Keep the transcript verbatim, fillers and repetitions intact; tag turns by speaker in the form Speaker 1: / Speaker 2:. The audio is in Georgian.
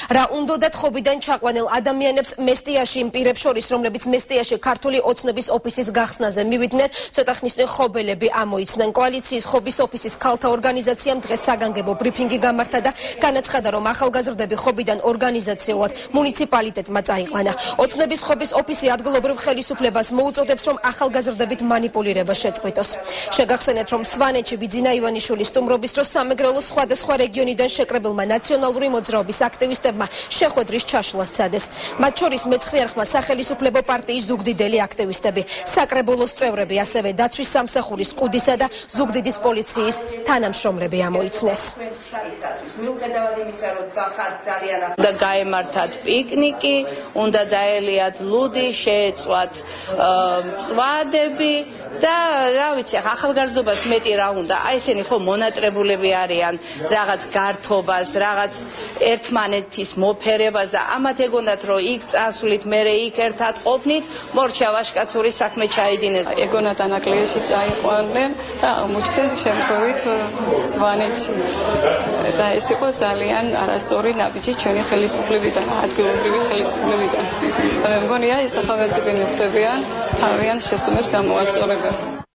Speaker 1: რა უნდათ ხობიდან ჩაყვანილ ადამიანებს მესტიაში იმ პირებს შორის, რომლებიც მესტიაში ქართული ოცნების ოფისის გახსნაზე მივიდნენ, ცოტა ხნის წინ ხობელები ამოიცნენ. კოალიციის ხობის ოფისის ქალთა ორგანიზაციამ დღეს საგანგებო ბრიფინგი გამართა და განაცხადა, რომ ახალგაზრდები ხობიდან ორგანიზაციულად მუნიციპალიტეტმა წაიყვანა. ოცნების ხობის ოფისი ადგილობრივ ხელისუფლებას მოუწოდებს, რომ ახალგაზრდებით манипулირება შეწყვიტოს. შეგახსენეთ, რომ სვანეთში ბიძინა ივანიშვილის სტუმრობის დროს სამეგრელოს სხვადასხვა რეგიონიდან შეკრებილმა ნაციონალური მოძრაობის აქტივისტებმა შეხვედრის ჩაშლა სცადეს. მათ შორის მეცხრე არხმა სახელისუფლებო პარტიის ზუგდიდელი აქტივისტები, საკრებულოს წევრები, ასევე დაცვის სამსახურის კუდისა და ზუგდიდის პოლიციის თანამშრომლები ამოიცნეს.
Speaker 2: უნდა გაემართათ პიკნიკი, უნდა დაელიათ ლუდი, შეეწვათ წვადები და რა ვიცი, ახალგაზრდობას მეტი რა უნდა. აი ესენი ხო მონატრებულები არიან რაღაც გართობას, რაღაც ერთმანეთის მოფერებას და ამათ ეგონათ, რომ იქ წასვლით, მერე იქ ერთად ყოფნით, მორჩა ვაშკაცური საქმე ჩაიდინეს.
Speaker 3: ეგონათ ანაკლიაში წაიყვანდნენ და აღმოჩნდნენ შემთხვევით სვანეთში. და ეს იყო ძალიან არასწორი ნაბიჯი ჩვენი ხელისუფლებიდან, ადგილობრივი ხელისუფლებიდან. მე მგონია ეს ახალგაზრდები ხვდებიან თავიანთ შესწავლებს გამოასწორებენ.